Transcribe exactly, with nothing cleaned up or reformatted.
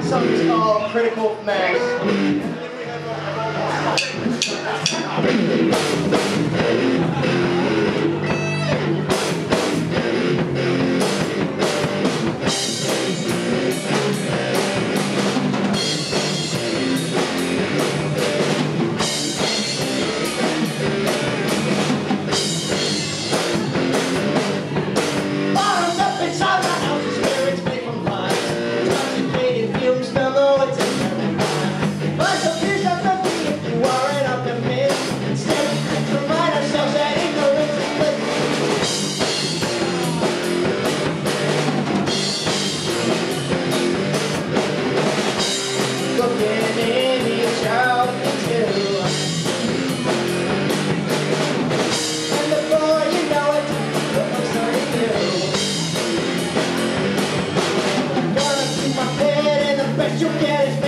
Something's called critical mass. Bottoms up inside my house, the spirits made from hive. Intoxicating fumes, fellow, it's a terrible. But so here's not nothing if you are an optimist. Instead, we could remind ourselves that ignorance is bliss. Looking in each out into. And before you know it, what I'm starting to do. Gonna keep my bed and the best you'll get is